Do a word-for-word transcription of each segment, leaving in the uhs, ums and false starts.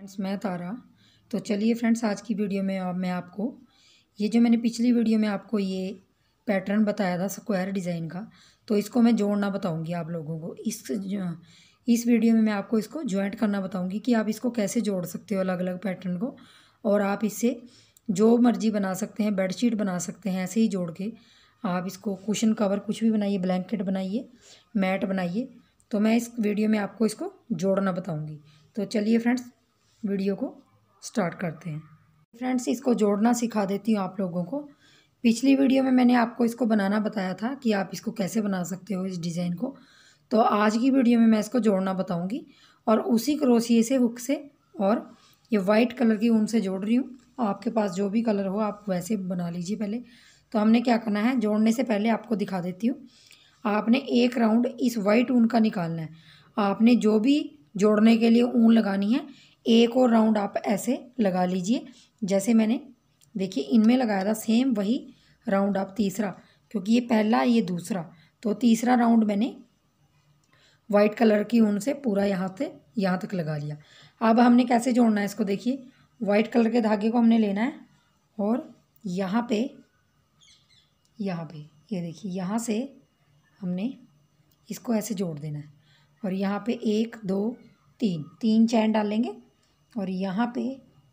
Friends मैं तारा। तो चलिए फ्रेंड्स, आज की वीडियो में अब मैं आपको ये जो मैंने पिछली वीडियो में आपको ये पैटर्न बताया था स्क्वायर डिज़ाइन का, तो इसको मैं जोड़ना बताऊंगी आप लोगों को। इस इस वीडियो में मैं आपको इसको ज्वाइंट करना बताऊंगी कि आप इसको कैसे जोड़ सकते हो अलग अलग पैटर्न को, और आप इससे जो मर्जी बना सकते हैं, बेडशीट बना सकते हैं। ऐसे ही जोड़ के आप इसको कुशन कवर कुछ भी बनाइए, ब्लैंकेट बनाइए, मैट बनाइए। तो मैं इस वीडियो में आपको इसको जोड़ना बताऊंगी। तो चलिए फ्रेंड्स, वीडियो को स्टार्ट करते हैं। फ्रेंड्स, इसको जोड़ना सिखा देती हूँ आप लोगों को। पिछली वीडियो में मैंने आपको इसको बनाना बताया था कि आप इसको कैसे बना सकते हो इस डिज़ाइन को। तो आज की वीडियो में मैं इसको जोड़ना बताऊंगी, और उसी क्रोशिए से, हुक से, और ये वाइट कलर की ऊन से जोड़ रही हूँ। आपके पास जो भी कलर हो आप वैसे बना लीजिए पहले। तो हमने क्या करना है, जोड़ने से पहले आपको दिखा देती हूँ। आपने एक राउंड इस वाइट ऊन का निकालना है। आपने जो भी जोड़ने के लिए ऊन लगानी है, एक और राउंड आप ऐसे लगा लीजिए। जैसे मैंने देखिए इनमें लगाया था, सेम वही राउंड आप तीसरा, क्योंकि ये पहला ये दूसरा, तो तीसरा राउंड मैंने वाइट कलर की ऊन से पूरा यहाँ से यहाँ तक लगा लिया। अब हमने कैसे जोड़ना है इसको देखिए। वाइट कलर के धागे को हमने लेना है, और यहाँ पे यहाँ पे ये देखिए यहाँ से हमने इसको ऐसे जोड़ देना है। और यहाँ पे एक दो तीन तीन चैन डालेंगे, और यहाँ पे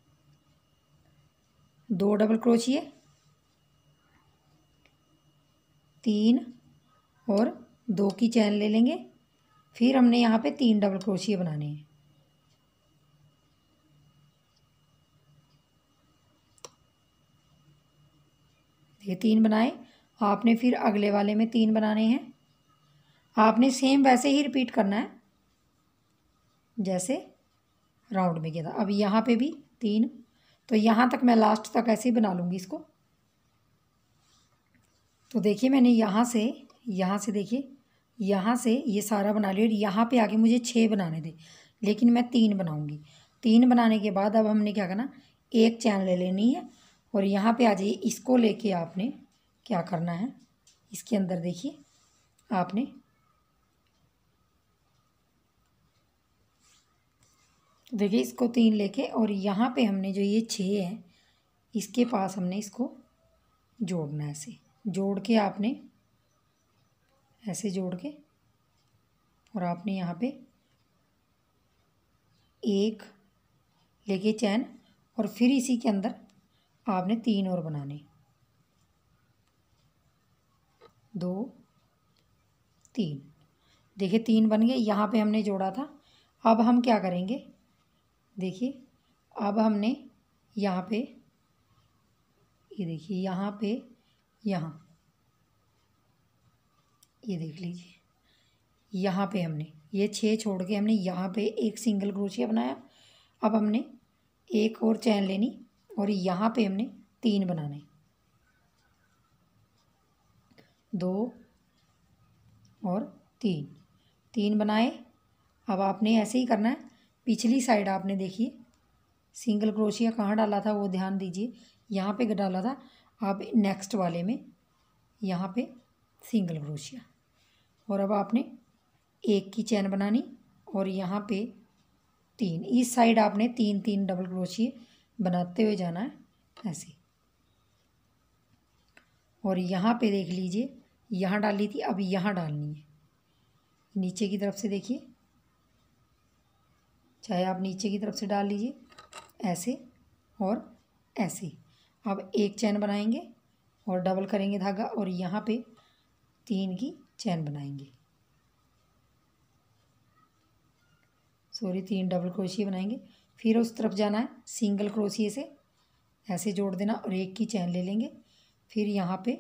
दो डबल क्रोशिए, तीन और दो की चैन ले लेंगे। फिर हमने यहाँ पे तीन डबल क्रोशिए बनाने हैं। ये तीन बनाए, आपने फिर अगले वाले में तीन बनाने हैं। आपने सेम वैसे ही रिपीट करना है जैसे राउंड में किया था। अब यहाँ पे भी तीन, तो यहाँ तक मैं लास्ट तक ऐसे ही बना लूँगी इसको। तो देखिए मैंने यहाँ से यहाँ से देखिए यहाँ से ये सारा बना लिया, और यहाँ पे आगे मुझे छः बनाने थे, लेकिन मैं तीन बनाऊँगी। तीन बनाने के बाद अब हमने क्या करना, एक चैन ले लेनी है, और यहाँ पे आ जाइए। इसको लेके आपने क्या करना है, इसके अंदर देखिए आपने देखिए इसको तीन लेके, और यहाँ पे हमने जो ये छः है इसके पास हमने इसको जोड़ना है। ऐसे जोड़ के आपने ऐसे जोड़ के, और आपने यहाँ पे एक लेके चैन, और फिर इसी के अंदर आपने तीन और बनाने, दो तीन। देखिए तीन बन गए, यहाँ पे हमने जोड़ा था। अब हम क्या करेंगे, देखिए अब हमने यहाँ पे ये देखिए यहाँ पे यहाँ ये देख लीजिए, यहाँ पे हमने ये छः छोड़ के हमने यहाँ पे एक सिंगल क्रोशिया बनाया। अब हमने एक और चैन लेनी, और यहाँ पे हमने तीन बनाने, दो और तीन तीन बनाए। अब आपने ऐसे ही करना है। पिछली साइड आपने देखिए सिंगल क्रोशिया कहाँ डाला था वो ध्यान दीजिए, यहाँ पे डाला था। आप नेक्स्ट वाले में यहाँ पे सिंगल क्रोशिया, और अब आपने एक की चैन बनानी, और यहाँ पे तीन, इस साइड आपने तीन तीन डबल क्रोशिए बनाते हुए जाना है ऐसे। और यहाँ पे देख लीजिए यहाँ डाली थी, अब यहाँ डालनी है नीचे की तरफ से। देखिए चाहे आप नीचे की तरफ से डाल लीजिए ऐसे और ऐसे। अब एक चैन बनाएंगे और डबल करेंगे धागा, और यहाँ पे तीन की चैन बनाएंगे, सॉरी तीन डबल क्रोशिए बनाएंगे। फिर उस तरफ जाना है, सिंगल क्रोशिए से ऐसे जोड़ देना, और एक की चैन ले लेंगे। फिर यहाँ पे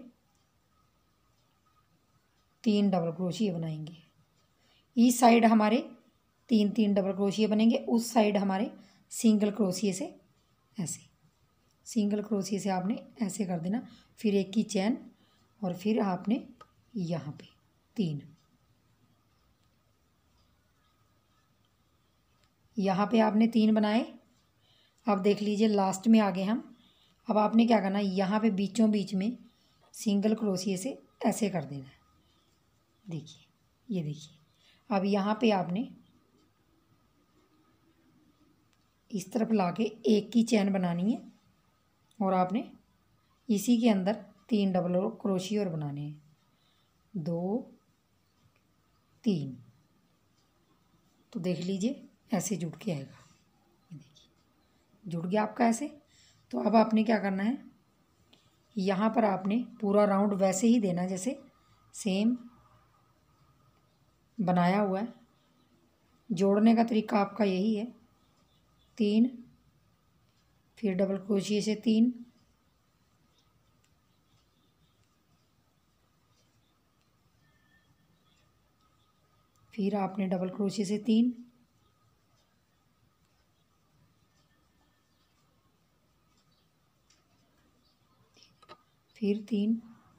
तीन डबल क्रोशिए बनाएंगे। इस साइड हमारे तीन तीन डबल क्रोशिए बनेंगे, उस साइड हमारे सिंगल क्रोशिए से ऐसे, सिंगल क्रोशिए से आपने ऐसे कर देना। फिर एक की चैन, और फिर आपने यहाँ पे तीन, यहाँ पे आपने तीन बनाए। अब देख लीजिए लास्ट में आ गए हम। अब आपने क्या करना है, यहाँ पे बीचों बीच में सिंगल क्रोशिए से ऐसे कर देना है। देखिए ये देखिए, अब यहाँ पे आपने इस तरफ लाके एक की चैन बनानी है और आपने इसी के अंदर तीन डबल क्रोशिया और बनाने हैं, दो तीन। तो देख लीजिए ऐसे जुड़ के आएगा, ये देखिए जुड़ गया आपका ऐसे। तो अब आपने क्या करना है, यहाँ पर आपने पूरा राउंड वैसे ही देना जैसे सेम बनाया हुआ है। जोड़ने का तरीका आपका यही है, तीन, फिर डबल क्रोशिया से तीन, फिर आपने डबल क्रोशिया से तीन, फिर तीन,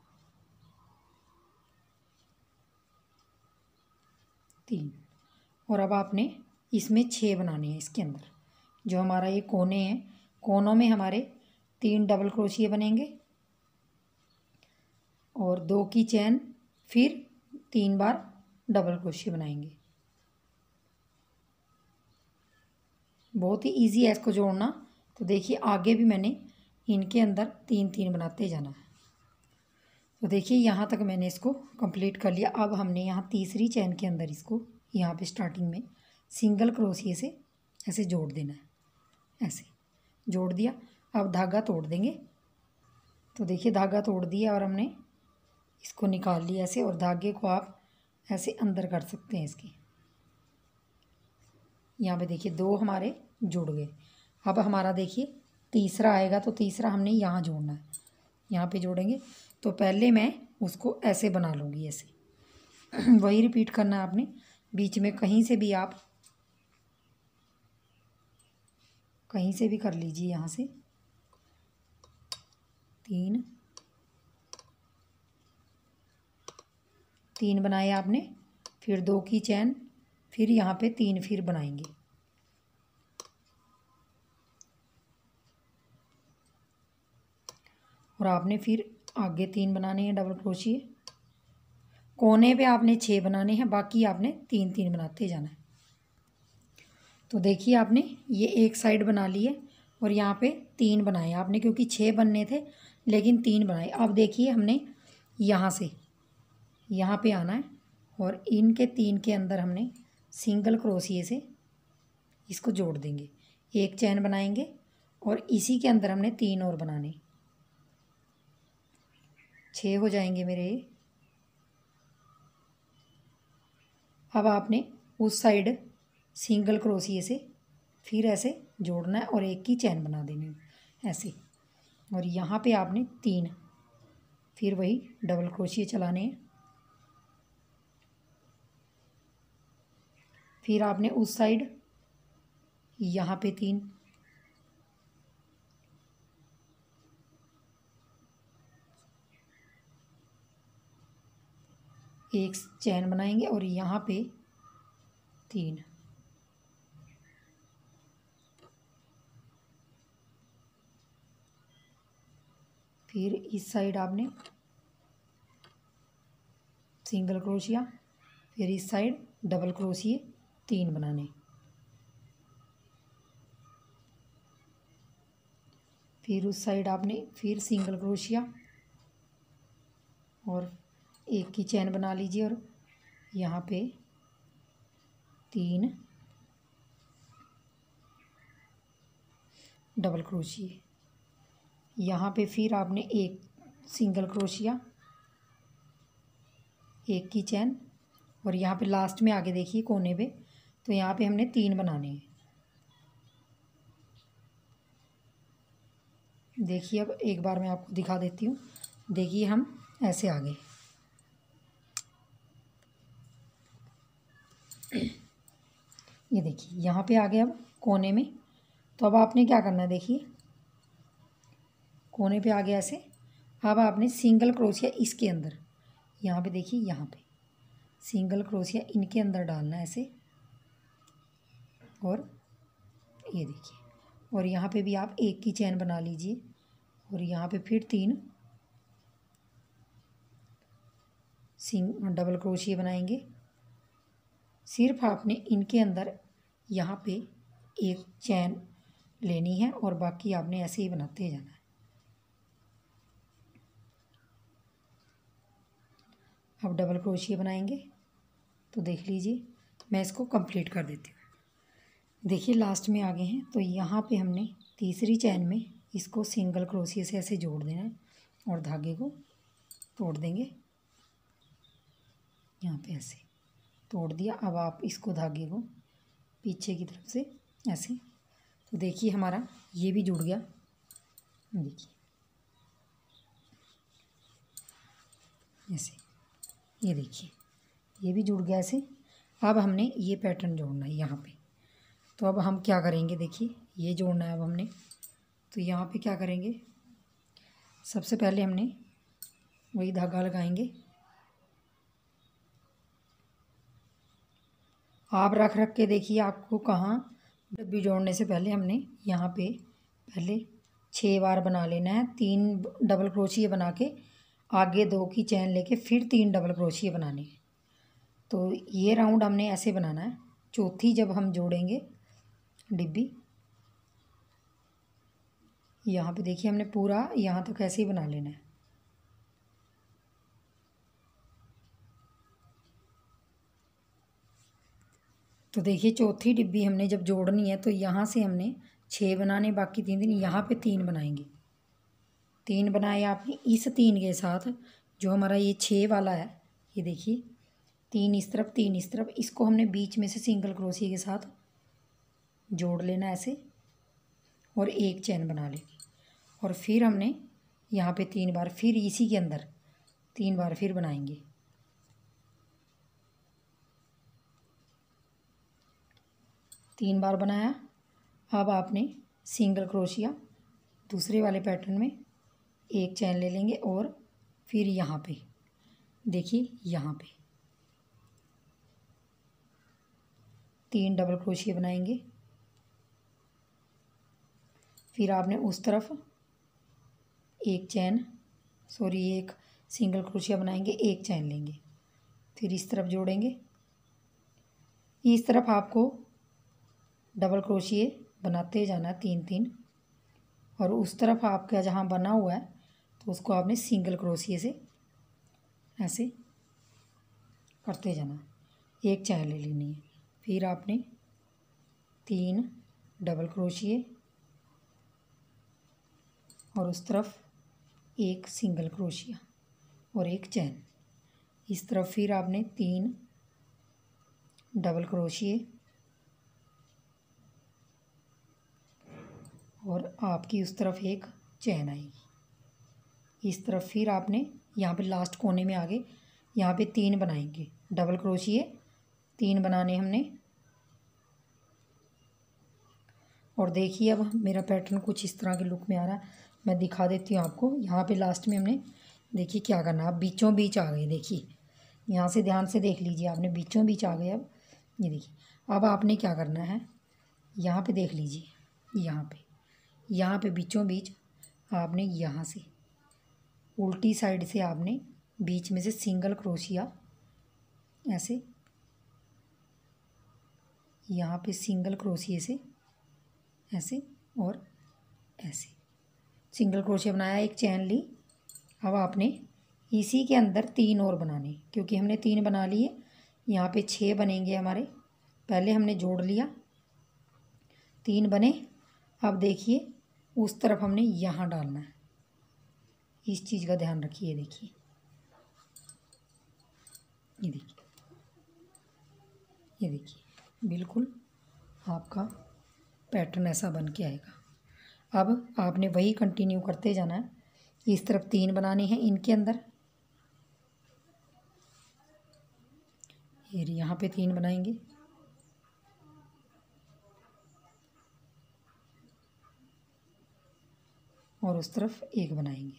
तीन। और अब आपने इसमें छः बनाने हैं। इसके अंदर जो हमारा ये कोने हैं, कोनों में हमारे तीन डबल क्रोशिया बनेंगे और दो की चैन, फिर तीन बार डबल क्रोशिया बनाएंगे। बहुत ही इजी है इसको जोड़ना। तो देखिए आगे भी मैंने इनके अंदर तीन तीन बनाते जाना है। तो देखिए यहाँ तक मैंने इसको कंप्लीट कर लिया। अब हमने यहाँ तीसरी चैन के अंदर इसको यहाँ पे स्टार्टिंग में सिंगल क्रोशिया से ऐसे जोड़ देना है। ऐसे जोड़ दिया, अब धागा तोड़ देंगे। तो देखिए धागा तोड़ दिया और हमने इसको निकाल लिया ऐसे, और धागे को आप ऐसे अंदर कर सकते हैं इसके। यहाँ पे देखिए दो हमारे जुड़ गए। अब हमारा देखिए तीसरा आएगा, तो तीसरा हमने यहाँ जोड़ना है, यहाँ पे जोड़ेंगे। तो पहले मैं उसको ऐसे बना लूँगी, ऐसे वही रिपीट करना है आपने। बीच में कहीं से भी आप कहीं से भी कर लीजिए। यहाँ से तीन तीन बनाए आपने, फिर दो की चैन, फिर यहाँ पे तीन फिर बनाएंगे। और आपने फिर आगे तीन बनाने हैं डबल क्रोशिया। कोने पे आपने छः बनाने हैं, बाकी आपने तीन तीन बनाते जाना है। तो देखिए आपने ये एक साइड बना ली है और यहाँ पे तीन बनाए आपने, क्योंकि छः बनने थे लेकिन तीन बनाए। अब देखिए हमने यहाँ से यहाँ पे आना है और इनके तीन के अंदर हमने सिंगल क्रोशिया से इसको जोड़ देंगे, एक चैन बनाएंगे और इसी के अंदर हमने तीन और बनाने, छः हो जाएंगे मेरे। अब आपने उस साइड सिंगल क्रोशिया से फिर ऐसे जोड़ना है और एक की चैन बना देनी है ऐसे। और यहाँ पे आपने तीन, फिर वही डबल क्रोशिया चलाने हैं। फिर आपने उस साइड यहाँ पे तीन, एक चैन बनाएंगे और यहाँ पे तीन, फिर इस साइड आपने सिंगल क्रोशिया, फिर इस साइड डबल क्रोशिया तीन बनाने, फिर उस साइड आपने फिर सिंगल क्रोशिया और एक की चैन बना लीजिए और यहाँ पे तीन डबल क्रोशिया, यहाँ पे फिर आपने एक सिंगल क्रोशिया, एक की चैन और यहाँ पे लास्ट में आगे देखिए कोने पे, तो यहाँ पे हमने तीन बनाने हैं। देखिए अब एक बार मैं आपको दिखा देती हूँ। देखिए हम ऐसे आ गए, ये देखिए यहाँ पे आ गए अब कोने में। तो अब आपने क्या करना है, देखिए कोने पे आ गया ऐसे। अब आपने सिंगल क्रोशिया इसके अंदर, यहाँ पे देखिए यहाँ पे सिंगल क्रोशिया इनके अंदर डालना है ऐसे, और ये देखिए, और यहाँ पे भी आप एक की चैन बना लीजिए और यहाँ पे फिर तीन सिंग डबल क्रोशिया बनाएंगे। सिर्फ आपने इनके अंदर यहाँ पे एक चैन लेनी है और बाकी आपने ऐसे ही बनाते जाना है। अब डबल क्रोशिया बनाएंगे तो देख लीजिए, मैं इसको कंप्लीट कर देती हूँ। देखिए लास्ट में आ गए हैं, तो यहाँ पे हमने तीसरी चैन में इसको सिंगल क्रोशिया से ऐसे जोड़ देना है और धागे को तोड़ देंगे। यहाँ पे ऐसे तोड़ दिया। अब आप इसको धागे को पीछे की तरफ से ऐसे, तो देखिए हमारा ये भी जुड़ गया। देखिए ऐसे, ये देखिए ये भी जुड़ गया ऐसे। अब हमने ये पैटर्न जोड़ना है यहाँ पे। तो अब हम क्या करेंगे, देखिए ये जोड़ना है अब हमने। तो यहाँ पे क्या करेंगे, सबसे पहले हमने वही धागा लगाएंगे। आप रख रख के देखिए आपको कहाँ, डब्बी जोड़ने से पहले हमने यहाँ पे पहले छः बार बना लेना है। तीन डबल क्रोशिया बना के आगे दो की चैन लेके फिर तीन डबल क्रोशिया बनाने हैं। तो ये राउंड हमने ऐसे बनाना है। चौथी जब हम जोड़ेंगे डिब्बी, यहाँ पे देखिए हमने पूरा यहाँ तक ऐसे ही बना लेना है। तो देखिए चौथी डिब्बी हमने जब जोड़नी है तो यहाँ से हमने छः बनाने, बाकी तीन दिन यहाँ पे तीन बनाएंगे। तीन बनाए आपने, इस तीन के साथ जो हमारा ये छः वाला है, ये देखिए तीन इस तरफ तीन इस तरफ, इसको हमने बीच में से सिंगल क्रोशिया के साथ जोड़ लेना ऐसे और एक चैन बना लेनी। और फिर हमने यहाँ पे तीन बार फिर इसी के अंदर तीन बार फिर बनाएंगे। तीन बार बनाया। अब आपने सिंगल क्रोशिया दूसरे वाले पैटर्न में एक चैन ले लेंगे और फिर यहाँ पे देखिए यहाँ पे तीन डबल क्रोशिया बनाएंगे। फिर आपने उस तरफ एक चैन सॉरी एक सिंगल क्रोशिया बनाएंगे, एक चैन लेंगे, फिर इस तरफ जोड़ेंगे। इस तरफ आपको डबल क्रोशिया बनाते जाना है तीन तीन, और उस तरफ आपका जहाँ बना हुआ है तो उसको आपने सिंगल क्रोशिया से ऐसे करते जाना। एक चैन ले लेनी है, फिर आपने तीन डबल क्रोशिया और उस तरफ एक सिंगल क्रोशिया और एक चैन। इस तरफ फिर आपने तीन डबल क्रोशिया और आपकी उस तरफ एक चैन आएगी। इस तरफ फिर आपने यहाँ पे लास्ट कोने में आगे यहाँ पे तीन बनाएंगे डबल क्रोशिया, तीन बनाने हमने। और देखिए अब मेरा पैटर्न कुछ इस तरह के लुक में आ रहा है, मैं दिखा देती हूँ आपको। यहाँ पे लास्ट में हमने देखिए क्या करना है, अब बीचों बीच आ गए। देखिए यहाँ से ध्यान से देख लीजिए, आपने बीचों बीच आ गए। अब ये देखिए अब आपने क्या करना है, यहाँ पे देख लीजिए, यहाँ पे यहाँ पे बीचों बीच आपने यहाँ से उल्टी साइड से आपने बीच में से सिंगल क्रोशिया ऐसे, यहाँ पे सिंगल क्रोशिया से ऐसे और ऐसे सिंगल क्रोशिया बनाया, एक चैन ली। अब आपने इसी के अंदर तीन और बनाने, क्योंकि हमने तीन बना लिए, यहाँ पे छः बनेंगे हमारे। पहले हमने जोड़ लिया, तीन बने। अब देखिए उस तरफ हमने यहाँ डालना है, इस चीज़ का ध्यान रखिए। देखिए ये देखिए ये देखिए बिल्कुल आपका पैटर्न ऐसा बन के आएगा। अब आपने वही कंटिन्यू करते जाना है। इस तरफ तीन बनाने हैं इनके अंदर, ये यहाँ पे तीन बनाएंगे, और उस तरफ एक बनाएंगे।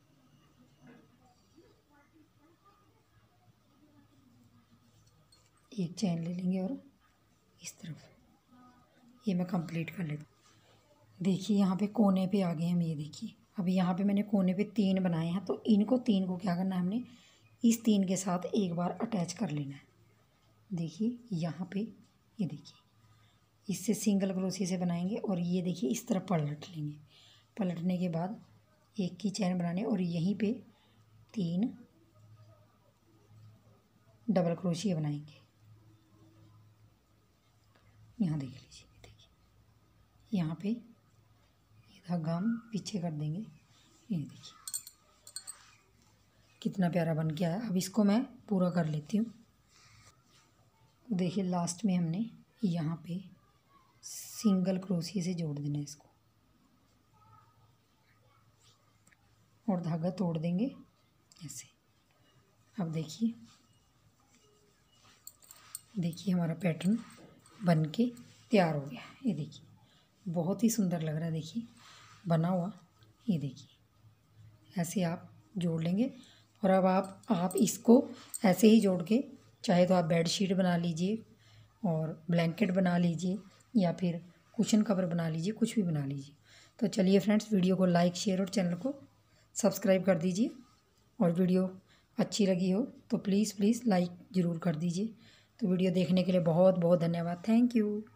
एक चैन ले लेंगे और इस तरफ ये मैं कंप्लीट कर लेती हूँ। देखिए यहाँ पे कोने पे आ गए हम, ये देखिए अभी यहाँ पे मैंने कोने पे तीन बनाए हैं, तो इनको तीन को क्या करना है, हमने इस तीन के साथ एक बार अटैच कर लेना है। देखिए यहाँ पे ये देखिए इससे सिंगल क्रोशिया से बनाएंगे और ये देखिए इस तरह पलट लेंगे। पलटने के बाद एक की चैन बनाने और यहीं पे तीन डबल क्रोशिया बनाएंगे। यहाँ देख लीजिए, देखिए यहाँ पे ये धागा हम पीछे कर देंगे। ये देखिए कितना प्यारा बन गया है। अब इसको मैं पूरा कर लेती हूँ। देखिए लास्ट में हमने यहाँ पे सिंगल क्रोशिया से जोड़ देना है इसको और धागा तोड़ देंगे ऐसे। अब देखिए देखिए हमारा पैटर्न बन के तैयार हो गया। ये देखिए बहुत ही सुंदर लग रहा है, देखिए बना हुआ। ये देखिए ऐसे आप जोड़ लेंगे और अब आप आप इसको ऐसे ही जोड़ के चाहे तो आप बेड शीट बना लीजिए और ब्लैंकेट बना लीजिए या फिर कुशन कवर बना लीजिए, कुछ भी बना लीजिए। तो चलिए फ्रेंड्स, वीडियो को लाइक शेयर और चैनल को सब्सक्राइब कर दीजिए और वीडियो अच्छी लगी हो तो प्लीज़ प्लीज़ लाइक ज़रूर कर दीजिए। तो वीडियो देखने के लिए बहुत बहुत धन्यवाद। Thank you.